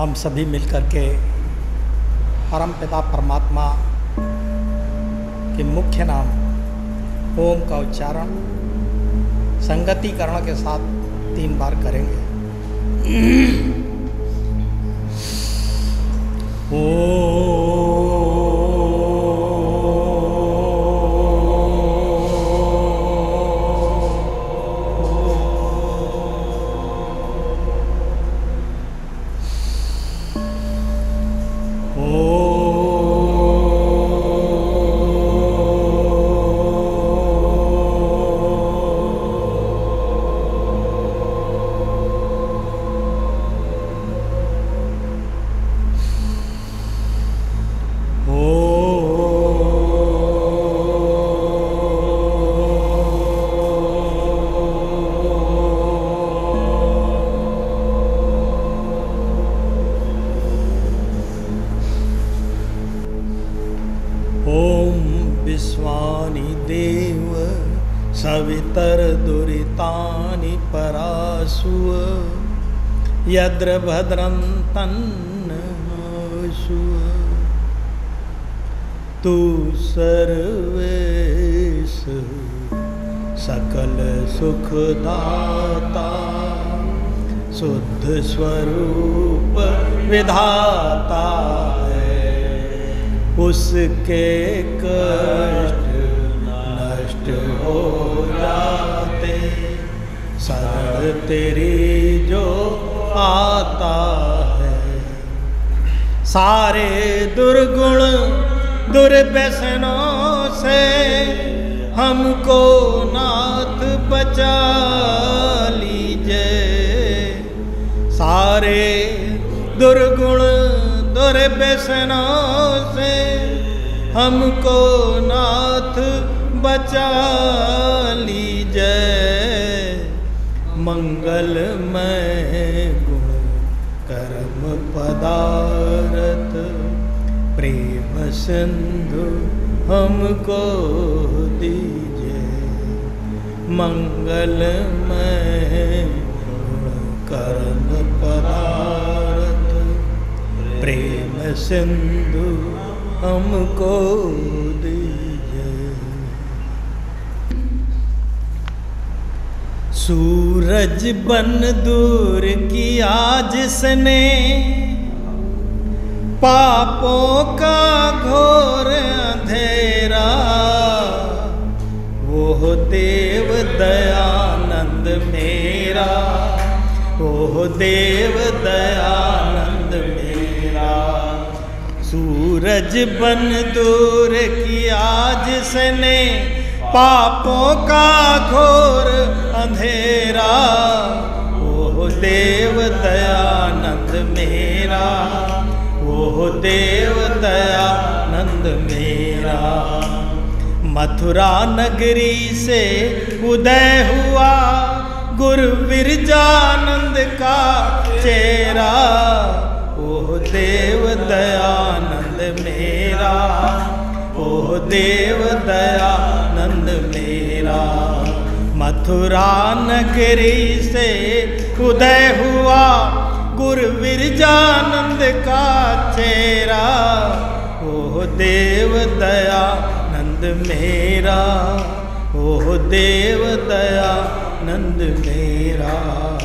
हम सभी मिलकर के परमपिता परमात्मा के मुख्य नाम ओम का उच्चारण संगतिकरण के साथ 3 बार करेंगे। विश्वानि देव सवितर्दुरितानि परासुव यद्र भद्रं तन्नसु तु सर्वेश सकल सुखदाता शुद्ध स्वरूप विधाता उसके कष्ट नष्ट हो जाते शरण तेरी जो आता है। सारे दुर्गुण दुर्व्यसनों से हमको नाथ बचा लीजिए। सारे दुर्गुण दुर्व्यसनों से हमको नाथ बचा लीजिए। मंगलमय गुण कर्म पदार्थ प्रेम सिंधु हमको दीजिए। मंगलमय गुण कर्म पदार्थ प्रेम सिंधु हमको दीजिए। सूरज बन दूर किया जिसने पापों का घोर अंधेरा वो देव दयानंद मेरा, वो देव दयानंद मेरा। सूरज बन दूर किया जिसने पापों का घोर अंधेरा वो देव दयानंद मेरा, वो देव दयानंद मेरा। मथुरा नगरी से उदय हुआ गुरु विरजानंद का चेहरा ओ देव दयानंद मेरा, ओ देव दयानंद मेरा। मथुरा नगरी से उदय हुआ गुरु विरजानंद का चेहरा ओ देव दयानंद मेरा, ओ देव दयानंद मेरा।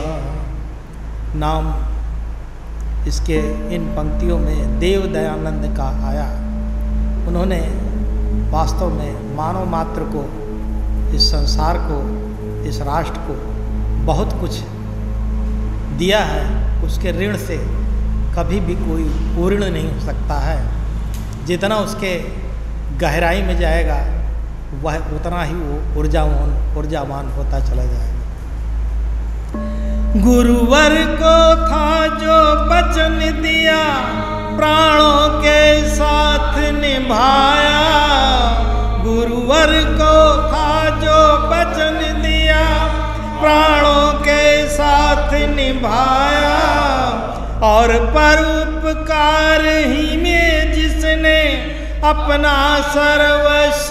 नाम इसके इन पंक्तियों में देव दयानंद का आया। उन्होंने वास्तव में मानव मात्र को, इस संसार को, इस राष्ट्र को बहुत कुछ दिया है। उसके ऋण से कभी भी कोई पूर्ण नहीं हो सकता है। जितना उसके गहराई में जाएगा वह उतना ही वो ऊर्जावान होता चला जाएगा। गुरुवर को था जो वचन दिया प्राणों के साथ निभाया। गुरुवर को था जो वचन दिया प्राणों के साथ निभाया। और परोपकार ही में जिसने अपना सर्वस्व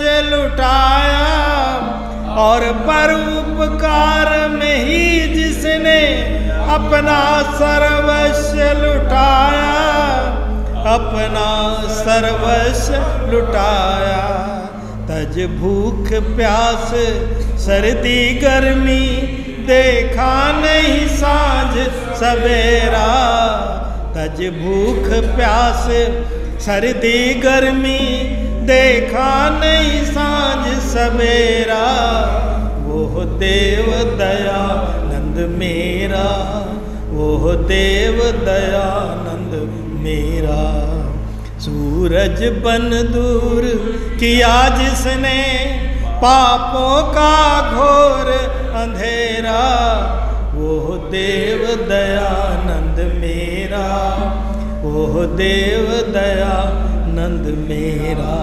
लुटाया। और परोपकार में ही जिसने अपना सर्वस्व लुटाया, अपना सर्वस्व लुटाया। तज भूख प्यास सर्दी गर्मी, देखा नहीं साँझ सवेरा। तज भूख प्यास सर्दी गर्मी, देखा नहीं साँझ सवेरा। वो देव दयानंद मेरा, वो देव दयानंद मेरा। सूरज बन दूर किया जिसने, पापों का घोर अंधेरा। वो देव दयानंद मेरा, वो देव दयानंद मेरा।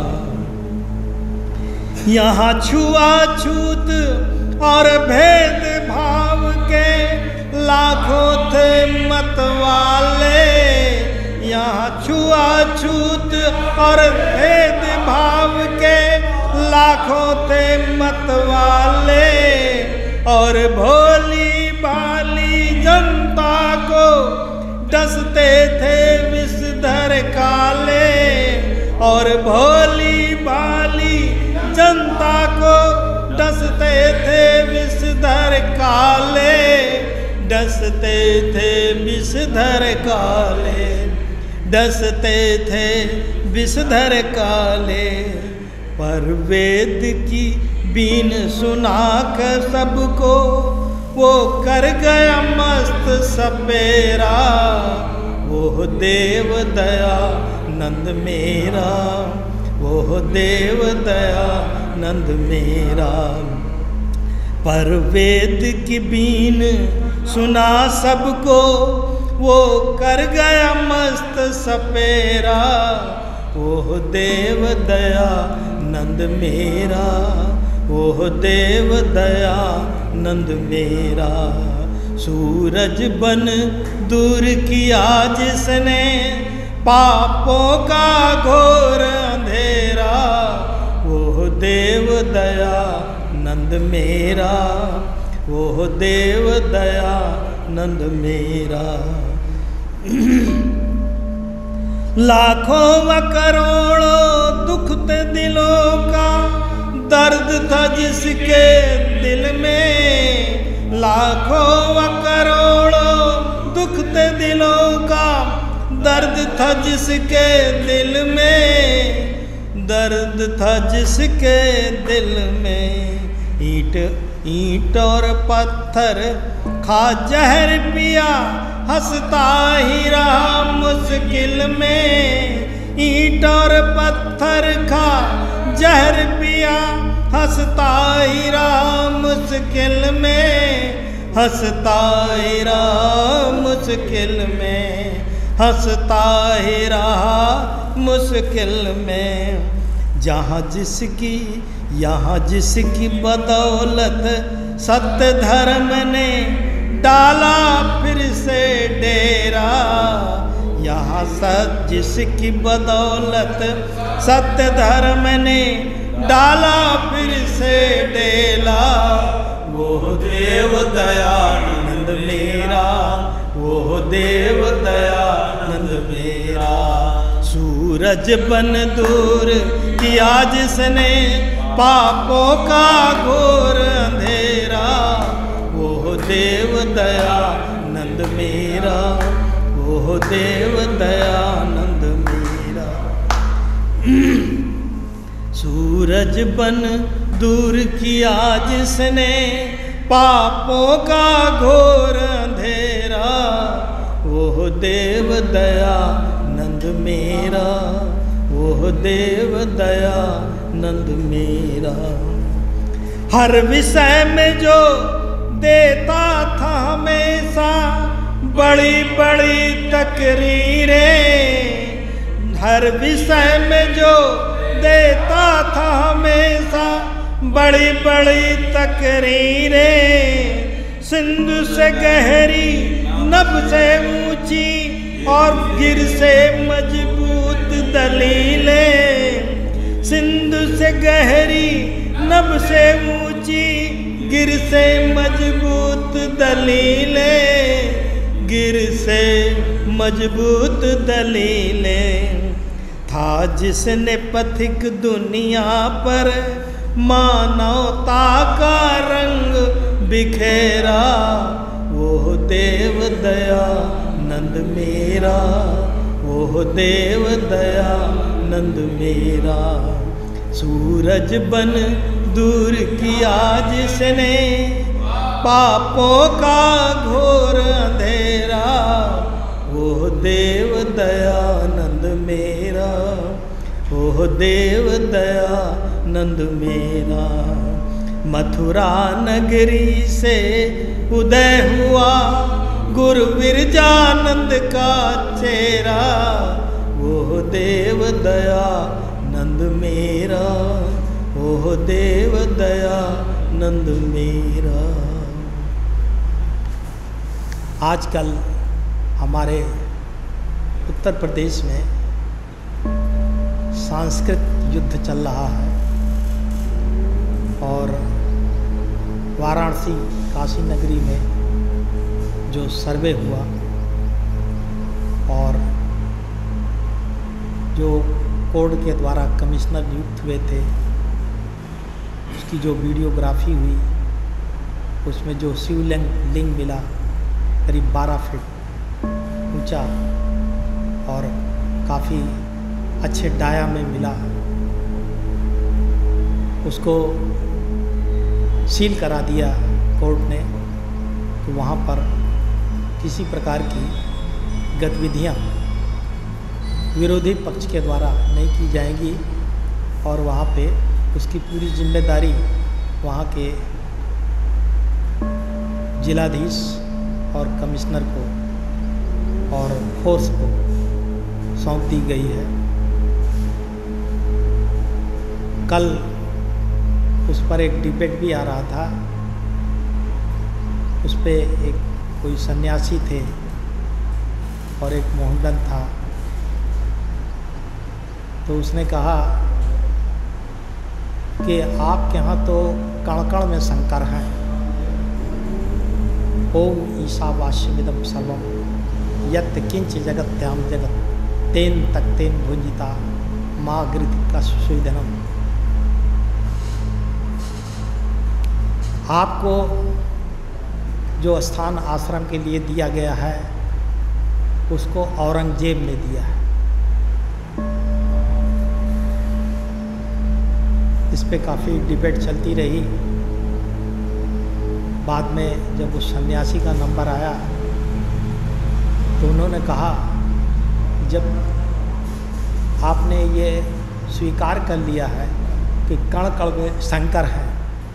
यहाँ छुआछूत और भेद भाव के लाखों थे मतवाले। यहाँ छुआछूत और भेद भाव के लाखों थे मतवाले। और भोली भाली जनता को डसते थे विषधर काले। और भोली भाली जनता को डसते थे विषधर काले, डसते थे विषधर काले, डसते थे विषधर काले। पर वेद की बीन सुनाकर सबको वो कर गया मस्त सपेरा। वो देव दयानंद मेरा, वो देव दयानंद मेरा। पर वेद की बीन सुना सबको, वो कर गया मस्त सपेरा। वो देव दयानंद मेरा, वो देव दयानंद मेरा। सूरज बन दूर किया जिसने, पापों का घोर अंधेरा। वो देव दयानंद मेरा, वो देव दयानंद मेरा। लाखों व करोड़ों दुख थे दिलों का, दर्द था जिसके दिल में। लाखों व करोड़ों दुख थे दिलों का, दर्द था जिसके दिल में। दर्द था जिसके दिल में। ईंट और पत्थर खा जहर पिया, हंसता ही रहा मुश्किल में। ईंट और पत्थर खा जहर पिया, हंसता ही रहा मुश्किल में। हंसता ही रहा मुश्किल में, हंसता ही रहा मुश्किल में। जहाँ जिसकी यहाँ जिसकी बदौलत सत्य धर्म ने डाला फिर से डेरा। यहाँ जिसकी बदौलत सत्य धर्म ने डाला फिर से डेला। वो देव दयानंद मेरा, वो देव दयानंद मेरा। सूरज बन दूर किया जिसने, पापों का घोर अंधेरा। वो देव दयानंद मेरा, वो देव दयानंद मेरा। सूरज बन दूर किया जिसने, पापों का घोर अंधेरा। वो देव दयानंद मेरा, वो देव दयानंद मेरा। हर विषय में जो देता था हमेशा बड़ी बड़ी तकरीरें। हर विषय में जो देता था हमेशा बड़ी बड़ी तकरीरें। सिंधु से गहरी नभ से ऊंची और गिर से मजबूत दलीलें। सिंधु से गहरी नभ से ऊंची गिर से मजबूत दलीलें। गिर से मजबूत दलीलें, था जिसने पथिक दुनिया पर मानवता का रंग बिखेरा, वो देव दयानंद मेरा, वो देव दयानंद मेरा। सूरज बन दूर किया जिसने पापों का घोर अंधेरा, वो देव दयानंद मेरा, वो देव दयानंद मेरा। मथुरा नगरी से उदय हुआ गुरु विरजानंद का चेहरा, वो देव दयानंद मेरा, वो देव दयानंद मेरा। आजकल हमारे उत्तर प्रदेश में सांस्कृतिक युद्ध चल रहा है और वाराणसी काशी नगरी में जो सर्वे हुआ और जो कोर्ट के द्वारा कमिश्नर नियुक्त हुए थे, उसकी जो वीडियोग्राफी हुई, उसमें जो शिवलिंग मिला करीब 12 फीट ऊंचा और काफ़ी अच्छे डाया में मिला, उसको सील करा दिया कोर्ट ने। तो वहाँ पर किसी प्रकार की गतिविधियाँ विरोधी पक्ष के द्वारा नहीं की जाएंगी और वहाँ पे उसकी पूरी जिम्मेदारी वहाँ के जिलाधीश और कमिश्नर को और फोर्स को सौंप दी गई है। कल उस पर एक डिबेट भी आ रहा था, उस पे एक कोई सन्यासी थे और एक मोहम्मदन था, तो उसने कहा कि आपके यहाँ तो कण कण में शंकर हैं। ओम ईशावास्यमिदं सर्वं यत् किंच जगत्याम जगत तेन तक्तेन भुंजिता माँ गृतिका सुधनम। आपको जो स्थान आश्रम के लिए दिया गया है उसको औरंगजेब ने दिया है। इस पे काफ़ी डिबेट चलती रही। बाद में जब उस सन्यासी का नंबर आया तो उन्होंने कहा, जब आपने ये स्वीकार कर लिया है कि कण कण में शंकर है,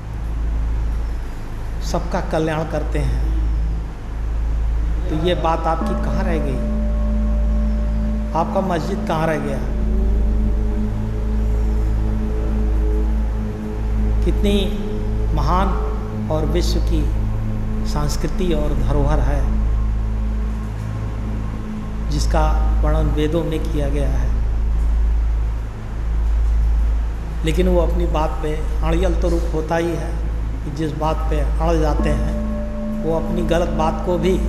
सबका कल्याण करते हैं, तो ये बात आपकी कहाँ रह गई? आपका मस्जिद कहाँ रह गया? कितनी महान और विश्व की संस्कृति और धरोहर है जिसका वर्णन वेदों में किया गया है। लेकिन वो अपनी बात पे अड़ियल तो रूप होता ही है कि जिस बात पे अड़ जाते हैं वो अपनी गलत बात को भी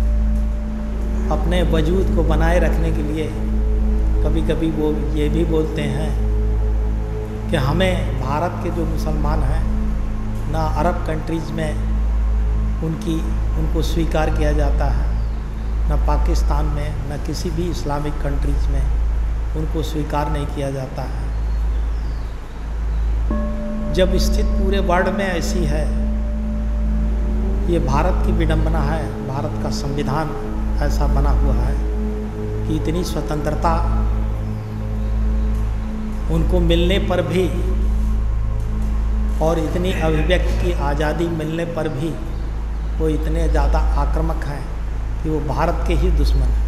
अपने वजूद को बनाए रखने के लिए कभी कभी वो ये भी बोलते हैं कि हमें भारत के जो मुसलमान हैं ना अरब कंट्रीज़ में उनको स्वीकार किया जाता है, ना पाकिस्तान में, ना किसी भी इस्लामिक कंट्रीज़ में उनको स्वीकार नहीं किया जाता है। जब स्थिति पूरे वर्ल्ड में ऐसी है, ये भारत की विडंबना है। भारत का संविधान ऐसा बना हुआ है कि इतनी स्वतंत्रता उनको मिलने पर भी और इतनी अभिव्यक्ति की आज़ादी मिलने पर भी वो इतने ज़्यादा आक्रामक हैं कि वो भारत के ही दुश्मन हैं।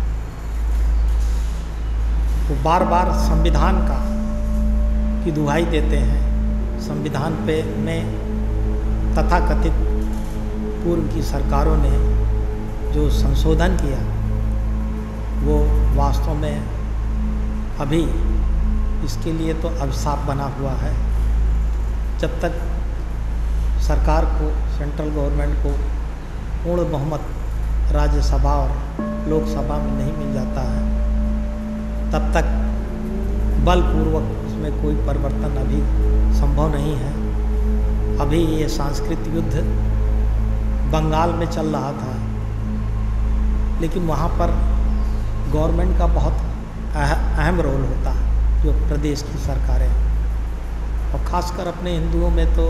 वो बार बार संविधान की दुहाई देते हैं। संविधान पे में तथाकथित पूर्व की सरकारों ने जो संशोधन किया वो वास्तव में अभी इसके लिए तो अभिशाप बना हुआ है। जब तक सरकार को, सेंट्रल गवर्नमेंट को पूर्ण बहुमत राज्यसभा और लोकसभा में नहीं मिल जाता है, तब तक बलपूर्वक उसमें कोई परिवर्तन अभी संभव नहीं है। अभी ये सांस्कृतिक युद्ध बंगाल में चल रहा था, लेकिन वहाँ पर गवर्नमेंट का बहुत अहम रोल होता है, जो प्रदेश की सरकारें, और ख़ासकर अपने हिंदुओं में तो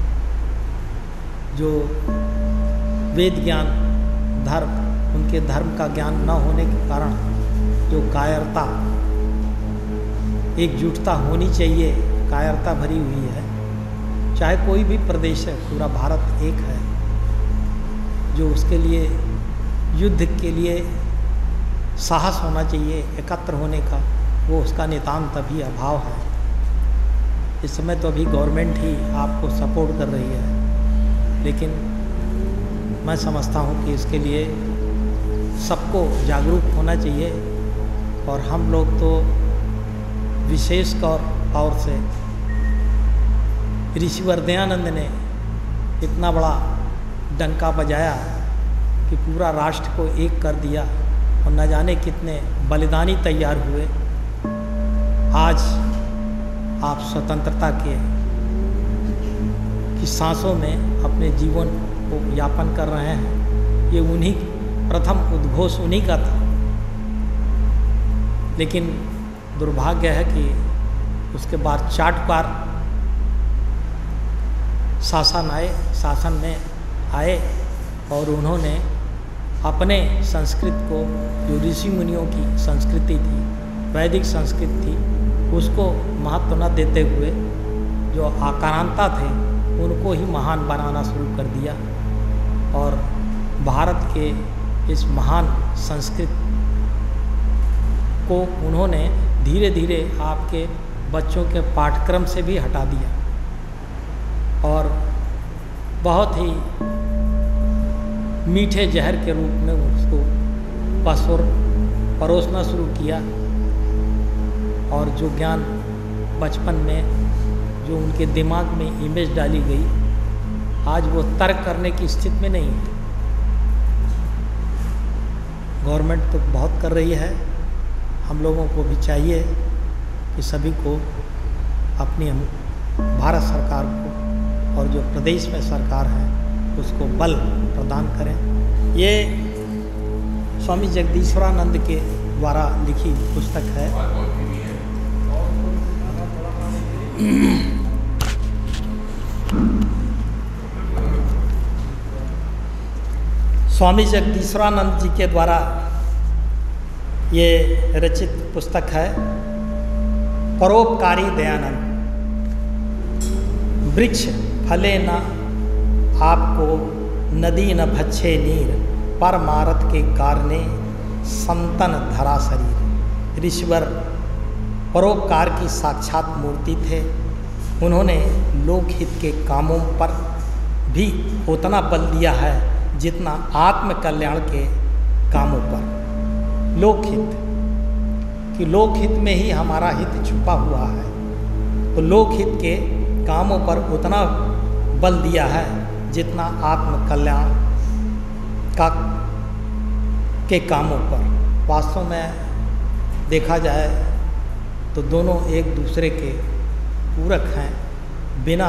जो वेद ज्ञान धर्म, उनके धर्म का ज्ञान न होने के कारण जो कायरता, एकजुटता होनी चाहिए, कायरता भरी हुई है। चाहे कोई भी प्रदेश है, पूरा भारत एक है, जो उसके लिए युद्ध के लिए साहस होना चाहिए, एकत्र होने का, वो उसका नितांत अभी अभाव है। इस समय तो अभी गवर्नमेंट ही आपको सपोर्ट कर रही है, लेकिन मैं समझता हूँ कि इसके लिए सबको जागरूक होना चाहिए। और हम लोग तो विशेष तौर से ऋषिवर दयानंद ने इतना बड़ा डंका बजाया कि पूरा राष्ट्र को एक कर दिया, और न जाने कितने बलिदानी तैयार हुए। आज आप स्वतंत्रता की सांसों में अपने जीवन को यापन कर रहे हैं। ये उन्हीं प्रथम उद्घोष उन्हीं का था, लेकिन दुर्भाग्य है कि उसके बाद चाटुकार शासन में आए और उन्होंने अपने संस्कृत को, जो ऋषि मुनियों की संस्कृति थी, वैदिक संस्कृति थी, उसको महत्व न देते हुए जो आक्रांता थे उनको ही महान बनाना शुरू कर दिया। और भारत के इस महान संस्कृत को उन्होंने धीरे धीरे आपके बच्चों के पाठ्यक्रम से भी हटा दिया और बहुत ही मीठे जहर के रूप में उसको परोसना शुरू किया। और जो ज्ञान बचपन में जो उनके दिमाग में इमेज डाली गई, आज वो तर्क करने की स्थिति में नहीं है। गवर्नमेंट तो बहुत कर रही है, हम लोगों को भी चाहिए कि सभी को अपनी भारत सरकार को और जो प्रदेश में सरकार है उसको बल प्रदान करें। ये स्वामी जगदीश्वरानंद के द्वारा लिखी पुस्तक है। स्वामी जगदीश्वरानंद जी के द्वारा ये रचित पुस्तक है परोपकारी दयानंद। वृक्ष फले न आपको, नदी न भच्छे नीर, परमारथ के कारणे संतन धरा शरीर। ऋषिवर परोपकार की साक्षात मूर्ति थे। उन्होंने लोकहित के कामों पर भी उतना बल दिया है जितना आत्म कल्याण के कामों पर। लोकहित कि लोकहित में ही हमारा हित छुपा हुआ है, तो लोकहित के कामों पर उतना बल दिया है जितना आत्म कल्याण के कामों पर। वास्तव में देखा जाए तो दोनों एक दूसरे के पूरक हैं। बिना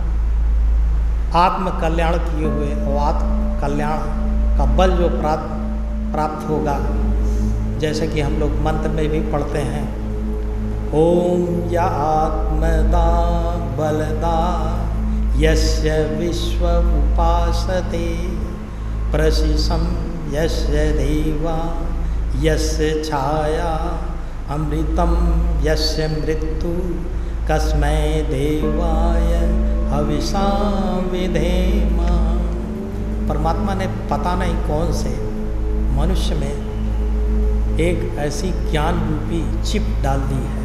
आत्म कल्याण किए हुए और आत्म कल्याण का बल जो प्राप्त होगा, जैसे कि हम लोग मंत्र में भी पढ़ते हैं, ओम या आत्मदा बलदा यस्य विश्व उपासते, प्रशिशम यस्य देवा यस्य छाया, अमृतम यस्य मृत्यु, कस्मै देवाय हविषा विधेम। परमात्मा ने पता नहीं कौन से मनुष्य में एक ऐसी ज्ञान रूपी चिप डाल दी है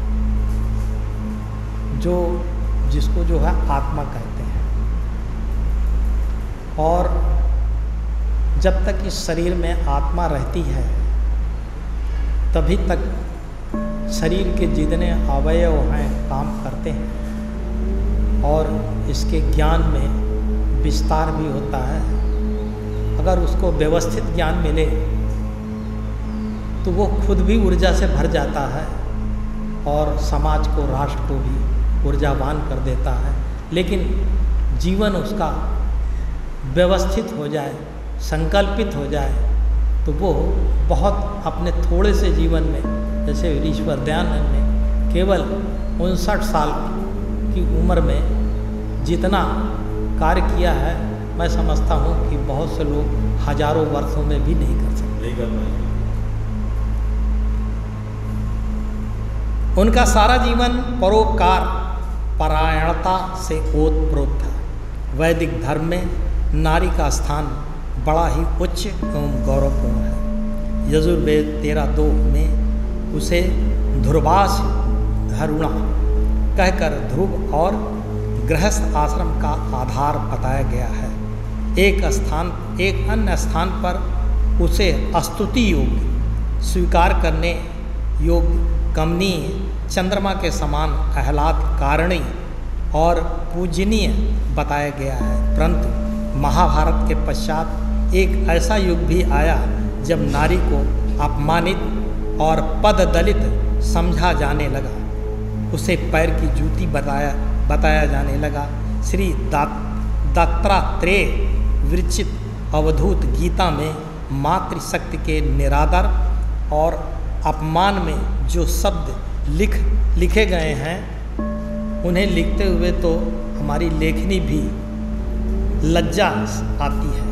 जिसको जो है आत्मा कहते हैं। और जब तक इस शरीर में आत्मा रहती है तभी तक शरीर के जितने अवयव हैं काम करते हैं और इसके ज्ञान में विस्तार भी होता है अगर उसको व्यवस्थित ज्ञान मिले तो वो खुद भी ऊर्जा से भर जाता है और समाज को, राष्ट्र को भी ऊर्जावान कर देता है। लेकिन जीवन उसका व्यवस्थित हो जाए, संकल्पित हो जाए, तो वो बहुत अपने थोड़े से जीवन में, जैसे ईश्वर दयानंद ने केवल 59 साल की उम्र में जितना कार्य किया है, मैं समझता हूँ कि बहुत से लोग हजारों वर्षों में भी नहीं कर सकते। उनका सारा जीवन परोपकार, परायणता से ओतप्रोत था। वैदिक धर्म में नारी का स्थान बड़ा ही उच्च एवं गौरवपूर्ण है। यजुर्वेद 13:2 में उसे ध्रुवास धरुणा कहकर ध्रुव और गृहस्थ आश्रम का आधार बताया गया है। एक अन्य स्थान पर उसे स्तुति योग्य, स्वीकार करने योग्य, कमनीय, चंद्रमा के समान आह्लादकारिणी और पूजनीय बताया गया है। परंतु महाभारत के पश्चात एक ऐसा युग भी आया जब नारी को अपमानित और पददलित समझा जाने लगा। उसे पैर की जूती बताया जाने लगा। श्री दत्तात्रेय विरचित अवधूत गीता में मातृशक्ति के निरादर और अपमान में जो शब्द लिखे गए हैं, उन्हें लिखते हुए तो हमारी लेखनी भी लज्जा आती है।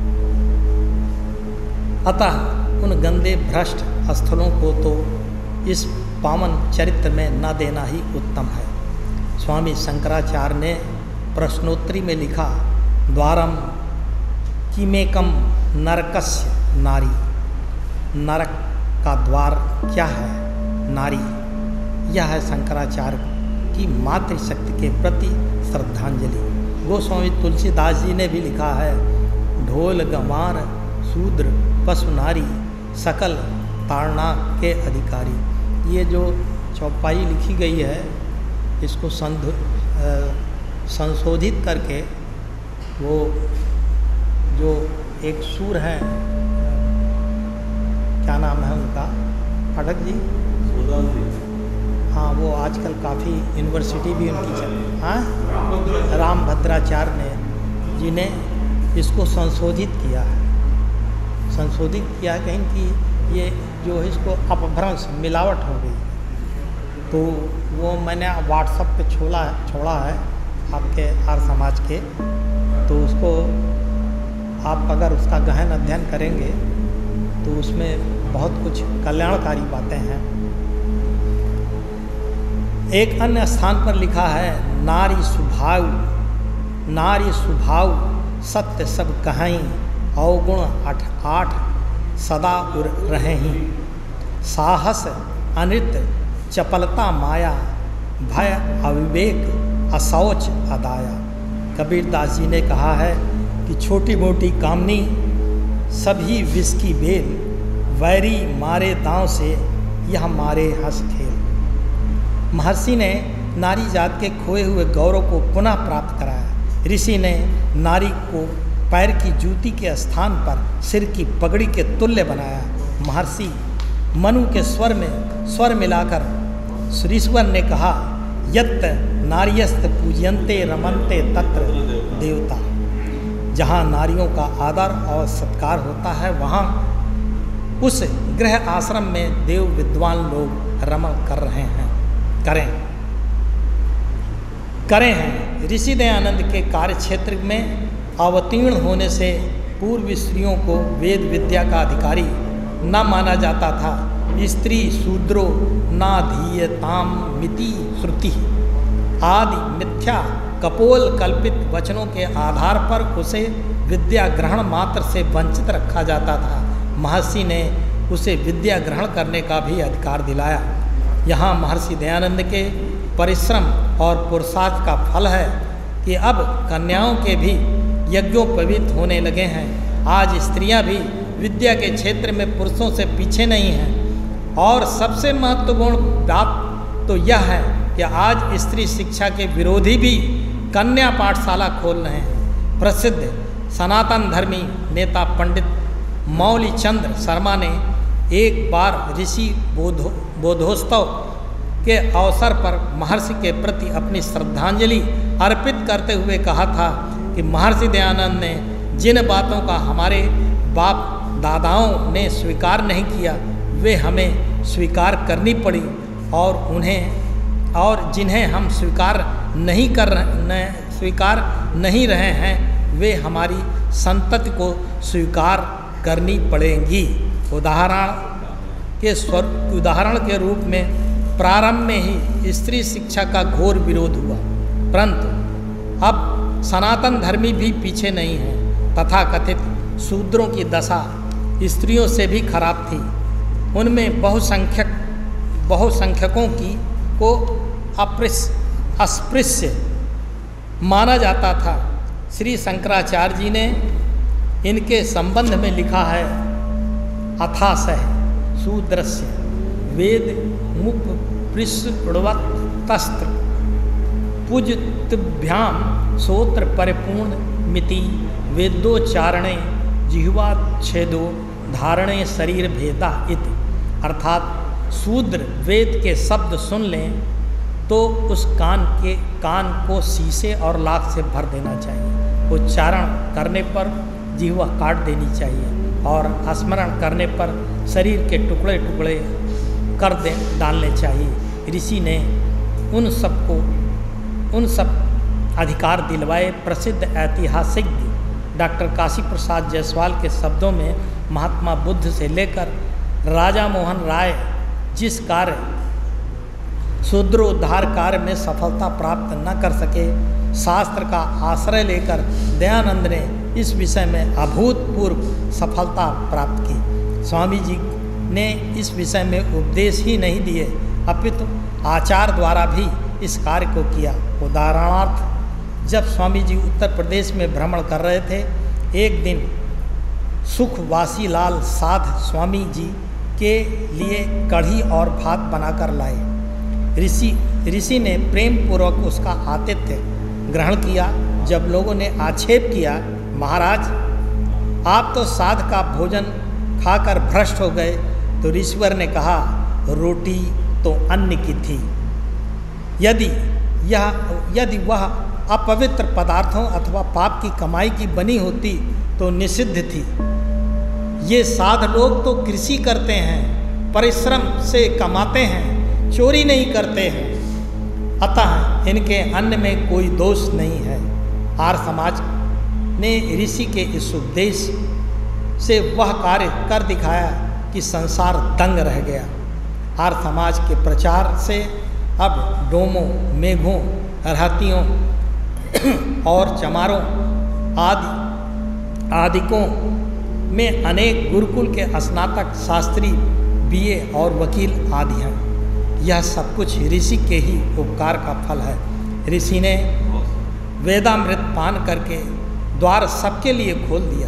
अतः उन गंदे भ्रष्ट स्थलों को तो इस पावन चरित्र में न देना ही उत्तम है। स्वामी शंकराचार्य ने प्रश्नोत्तरी में लिखा, द्वारम किमेकम नरकस्य नारी। नरक का द्वार क्या है? नारी। यह है शंकराचार्य की मातृशक्ति के प्रति श्रद्धांजलि। गोस्वामी तुलसीदास जी ने भी लिखा है, ढोल गंवार शूद्र पशु नारी सकल ताड़ना के अधिकारी। ये जो चौपाई लिखी गई है, इसको संशोधित करके वो जो एक सूर हैं, क्या नाम है उनका, पाठक जी? हाँ, वो आजकल काफ़ी यूनिवर्सिटी भी उनकी चल, हाँ, रामभद्राचार्य जी ने इसको संशोधित किया है। संशोधित किया कहीं कि ये जो है इसको अपभ्रंश, मिलावट हो गई। तो वो मैंने व्हाट्सएप पे छोड़ा है आपके आर्य समाज के, तो उसको आप अगर उसका गहन अध्ययन करेंगे तो उसमें बहुत कुछ कल्याणकारी बातें हैं। एक अन्य स्थान पर लिखा है, नारी स्वभाव सत्य सब कहीं, अवगुण 8 सदा उर रहे ही। साहस अनृत चपलता माया, भय अविवेक अशौच अदाया। कबीरदास जी ने कहा है कि छोटी मोटी कामनी सभी विष की बेल, वैरी मारे दांव से यह मारे हंस खेल। महर्षि ने नारी जात के खोए हुए गौरव को पुनः प्राप्त कराया। ऋषि ने नारी को पैर की जूती के स्थान पर सिर की पगड़ी के तुल्य बनाया। महर्षि मनु के स्वर मिलाकर ऋषिवर ने कहा, यत् नार्यस्त पूज्यन्ते रमन्ते तत्र देवता। जहाँ नारियों का आदर और सत्कार होता है, वहाँ उस गृह आश्रम में देव विद्वान लोग रमण कर रहे हैं, करें हैं। ऋषि दयानंद के कार्य क्षेत्र में अवतीर्ण होने से पूर्व स्त्रियों को वेद विद्या का अधिकारी न माना जाता था। स्त्री शूद्रो नाधीयताम मिति श्रुति आदि मिथ्या कपोल कल्पित वचनों के आधार पर उसे विद्या ग्रहण मात्र से वंचित रखा जाता था। महर्षि ने उसे विद्या ग्रहण करने का भी अधिकार दिलाया। यहाँ महर्षि दयानंद के परिश्रम और पुरुषार्थ का फल है कि अब कन्याओं के भी यज्ञोपवीत होने लगे हैं। आज स्त्रियां भी विद्या के क्षेत्र में पुरुषों से पीछे नहीं हैं। और सबसे महत्वपूर्ण बात तो यह है कि आज स्त्री शिक्षा के विरोधी भी कन्या पाठशाला खोल रहे हैं। प्रसिद्ध सनातन धर्मी नेता पंडित मौली चंद्र शर्मा ने एक बार ऋषि बोधोत्सव के अवसर पर महर्षि के प्रति अपनी श्रद्धांजलि अर्पित करते हुए कहा था कि महर्षि दयानंद ने जिन बातों का हमारे बाप दादाओं ने स्वीकार नहीं किया वे हमें स्वीकार करनी पड़ी और जिन्हें हम स्वीकार नहीं रहे हैं वे हमारी संतति को स्वीकार करनी पड़ेंगी। उदाहरण के रूप में प्रारंभ में ही स्त्री शिक्षा का घोर विरोध हुआ, परंतु अब सनातन धर्मी भी पीछे नहीं है। तथाकथित शूद्रों की दशा स्त्रियों से भी खराब थी। उनमें बहुसंख्यकों को अस्पृश्य माना जाता था। श्री शंकराचार्य जी ने इनके संबंध में लिखा है, अथासह शूद्रस्य वेद मुख पृष्ठवत्तस्त्र पूजतभ्याम सोत्र परिपूर्ण मिति वेदोच्चारणे जिह्वाच्छेदो धारणे शरीर भेदा इति। अर्थात शूद्र वेद के शब्द सुन लें तो उस कान को शीशे और लाख से भर देना चाहिए। उच्चारण करने पर जिह्वा काट देनी चाहिए और स्मरण करने पर शरीर के टुकड़े टुकड़े कर डालने चाहिए। ऋषि ने उन सब अधिकार दिलवाए। प्रसिद्ध ऐतिहासिक डॉक्टर काशी प्रसाद जायसवाल के शब्दों में महात्मा बुद्ध से लेकर राजा मोहन राय जिस कार्य शूद्रोद्धार कार्य में सफलता प्राप्त न कर सके, शास्त्र का आश्रय लेकर दयानंद ने इस विषय में अभूतपूर्व सफलता प्राप्त की। स्वामी जी ने इस विषय में उपदेश ही नहीं दिए अपितु आचार द्वारा भी इस कार्य को किया। उदाहरणार्थ, जब स्वामी जी उत्तर प्रदेश में भ्रमण कर रहे थे, एक दिन सुखवासी लाल साध स्वामी जी के लिए कढ़ी और भात बनाकर लाए। ऋषि ने प्रेम पूर्वक उसका आतिथ्य ग्रहण किया। जब लोगों ने आक्षेप किया, महाराज आप तो साध का भोजन खाकर भ्रष्ट हो गए, तो ऋषिवर ने कहा, रोटी तो अन्न की थी। यदि वह अपवित्र पदार्थों अथवा पाप की कमाई की बनी होती तो निषिद्ध थी। ये साध लोग तो कृषि करते हैं, परिश्रम से कमाते हैं, चोरी नहीं करते हैं, अतः इनके अन्न में कोई दोष नहीं है। आर्य समाज ने ऋषि के इस उपदेश से वह कार्य कर दिखाया कि संसार दंग रह गया। आर्य समाज के प्रचार से अब डोमों, मेघों, रहतियों और चमारों आदिकों में अनेक गुरुकुल के स्नातक, शास्त्री, बीए और वकील आदि हैं। यह सब कुछ ऋषि के ही उपकार का फल है। ऋषि ने वेदामृत पान करके द्वार सबके लिए खोल दिया।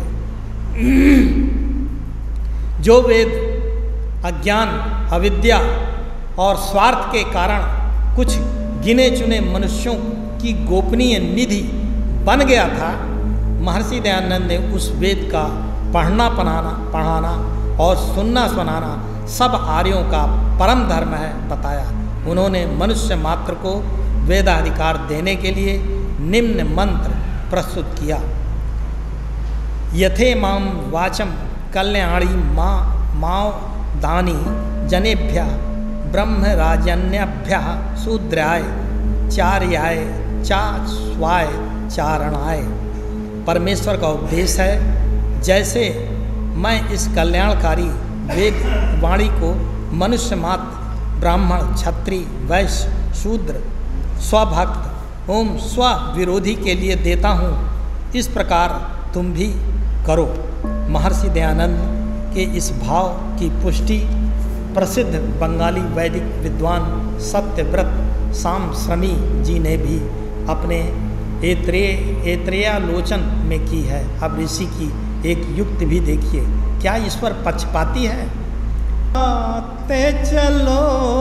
जो वेद अज्ञान, अविद्या और स्वार्थ के कारण कुछ गिने चुने मनुष्यों की गोपनीय निधि बन गया था, महर्षि दयानंद ने उस वेद का पढ़ाना और सुनना सुनाना सब आर्यों का परम धर्म है बताया। उन्होंने मनुष्य मात्र को वेदाधिकार देने के लिए निम्न मंत्र प्रस्तुत किया। यथे माम वाचम कल्याणी माओ दानी जनेभ्य ब्रह्मराजन्यभ्य शूद्राय चार्याय चास्वाय चारणाय। परमेश्वर का उपदेश है, जैसे मैं इस कल्याणकारी वेद वाणी को मनुष्य मात्र, ब्राह्मण, क्षत्रिय, वैश्य, शूद्र, स्वभक्त ओम स्व विरोधी के लिए देता हूँ, इस प्रकार तुम भी करो। महर्षि दयानंद के इस भाव की पुष्टि प्रसिद्ध बंगाली वैदिक विद्वान सत्यव्रत सामश्रमी जी ने भी अपने ऐत्रेयालोचन में की है। अब ऋषि की एक युक्ति भी देखिए, क्या ईश्वर पक्षपाती है? आते चलो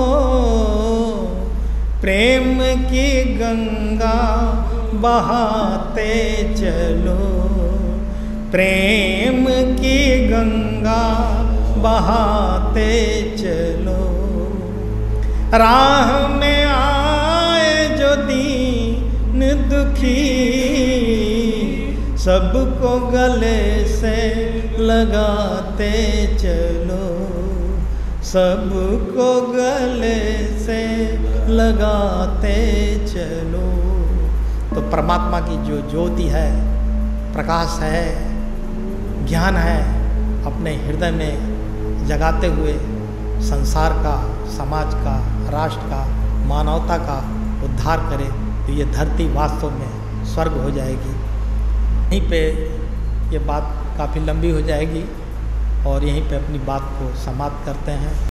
प्रेम की गंगा बहाते चलो, प्रेम की गंगा बहाते चलो। राह में आए जो दीन दुखी, सबको गले से लगाते चलो, सबको गले से लगाते चलो। तो परमात्मा की जो ज्योति है, प्रकाश है, ज्ञान है, अपने हृदय में जगाते हुए संसार का, समाज का, राष्ट्र का, मानवता का उद्धार करे, तो ये धरती वास्तव में स्वर्ग हो जाएगी। यहीं पे ये बात काफ़ी लंबी हो जाएगी और यहीं पे अपनी बात को समाप्त करते हैं।